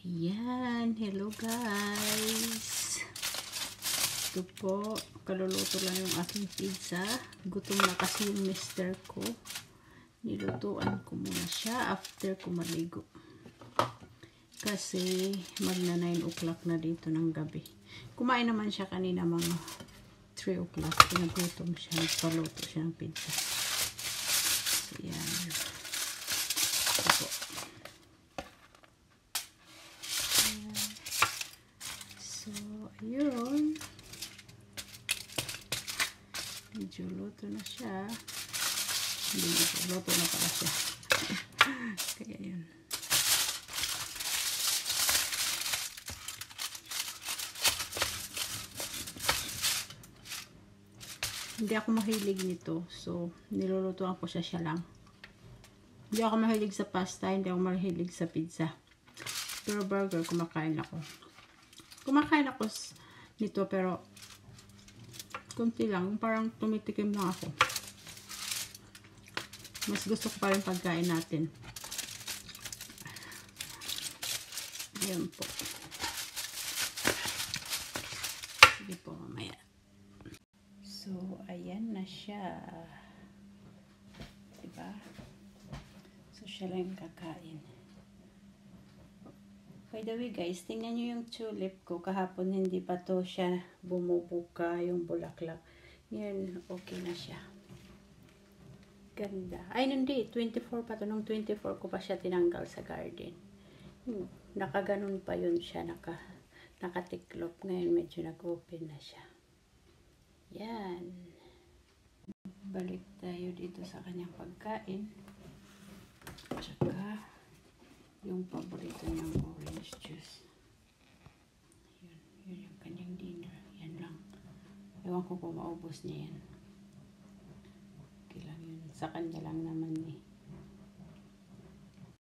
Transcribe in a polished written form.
Ayan, hello guys. Ito po, kaluluto lang yung aking pizza. Gutom na kasi yung mister ko. Nilutuan ko muna siya after ko maligo. Kasi magna 9 o'clock na dito ng gabi. Kumain naman siya kanina mga 3 o'clock. Pinagutom siya, nagpaluto siya ng pizza. So, yan. Ito po. So, ayun. Medyo luto na siya. Hindi, luto na pala siya. Kaya yun. Hindi ako mahilig nito. So, nilulutuan ko siya lang. Hindi ako mahilig sa pasta. Hindi ako mahilig sa pizza. Pero burger, kumakain ako. Kumakain ako nito pero kunti lang. Parang tumitikim lang ako. Mas gusto ko pa rin pagkain natin. Ayan po. Sige po mamaya. So, ayan na siya. Diba? So, siya lang yung kakain. By the way guys, tingnan nyo yung tulip ko. Kahapon hindi pa to siya bumubuka yung bulaklak. Yan, okay na siya. Ganda. Ay, hindi. 24 pa to. Nung 24 ko pa siya tinanggal sa garden. Nakaganon pa yun siya. Nakatiklop. Ngayon medyo nag-open na siya. Yan. Balik tayo dito sa kanyang pagkain. Tsaka yung paborito niyang orange juice. Yun yung kanyang dinner. Yan lang. Ewan ko kung maubos niya yan. Okay lang yun. Sa kanya lang naman eh.